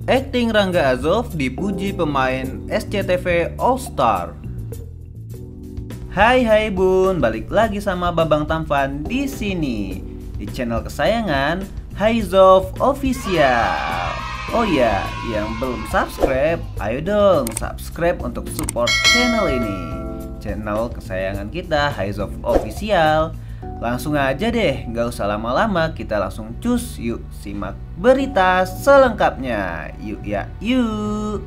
Akting Rangga Azov dipuji pemain SCTV All Star. Hai Bun, balik lagi sama Babang Tampan di sini di channel kesayangan Haizov Official. Oh ya, yang belum subscribe, ayo dong subscribe untuk support channel ini. Channel kesayangan kita Haizov Official. Langsung aja deh, gak usah lama-lama, kita langsung cus yuk simak berita selengkapnya. Yuk ya, yuk.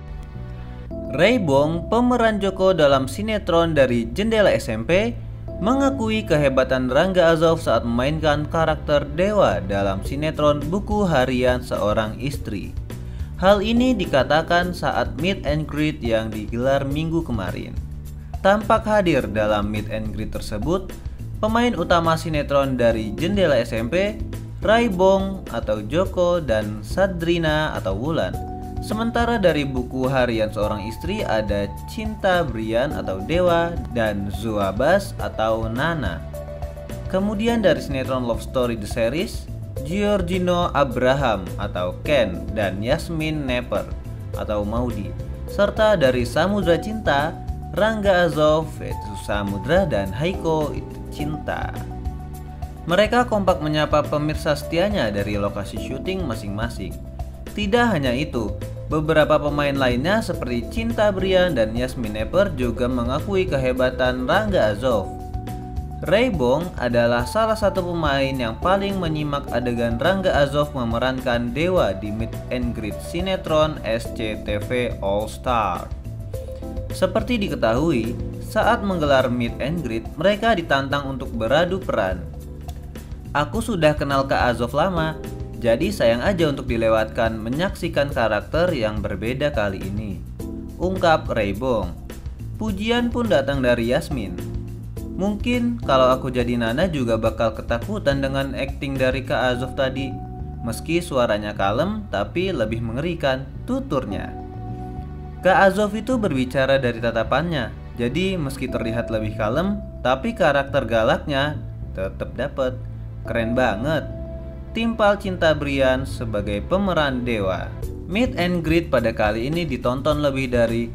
Ray Bong, pemeran Joko dalam sinetron Dari Jendela SMP, mengakui kehebatan Rangga Azov saat memainkan karakter Dewa dalam sinetron Buku Harian Seorang Istri. Hal ini dikatakan saat meet and greet yang digelar minggu kemarin. Tampak hadir dalam meet and greet tersebut pemain utama sinetron Dari Jendela SMP, Ray Bong atau Joko, dan Sadrina atau Wulan. Sementara dari Buku Harian Seorang Istri ada Cinta Brian atau Dewa dan Zuabas atau Nana. Kemudian dari sinetron Love Story The Series, Giorgino Abraham atau Ken dan Yasmin Neper atau Maudi. Serta dari Samudra Cinta, Rangga Azov yaitu Samudra dan Haiko Cinta. Mereka kompak menyapa pemirsa setianya dari lokasi syuting masing-masing. Tidak hanya itu, beberapa pemain lainnya seperti Cinta Brian dan Yasmin Neper juga mengakui kehebatan Rangga Azov. Ray Bong adalah salah satu pemain yang paling menyimak adegan Rangga Azov memerankan Dewa di meet and greet sinetron SCTV All Star. Seperti diketahui, saat menggelar meet and greet, mereka ditantang untuk beradu peran. Aku sudah kenal Kak Azov lama, jadi sayang aja untuk dilewatkan menyaksikan karakter yang berbeda kali ini, ungkap Ray Bong. Pujian pun datang dari Yasmin. Mungkin kalau aku jadi Nana juga bakal ketakutan dengan akting dari Kak Azov tadi. Meski suaranya kalem, tapi lebih mengerikan, tuturnya. Kak Azov itu berbicara dari tatapannya, jadi meski terlihat lebih kalem, tapi karakter galaknya tetap dapet. Keren banget. Timpal Cinta Brian sebagai pemeran Dewa. Meet and greet pada kali ini ditonton lebih dari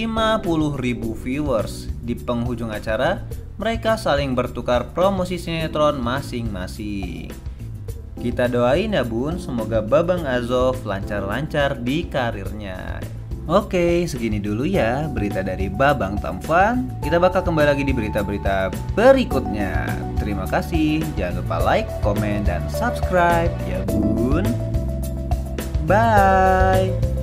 50.000 viewers. Di penghujung acara, mereka saling bertukar promosi sinetron masing-masing. Kita doain ya Bun, semoga Babang Azov lancar-lancar di karirnya. Oke, segini dulu ya berita dari Babang Tampan. Kita bakal kembali lagi di berita-berita berikutnya. Terima kasih, jangan lupa like, komen, dan subscribe ya Bun. Bye.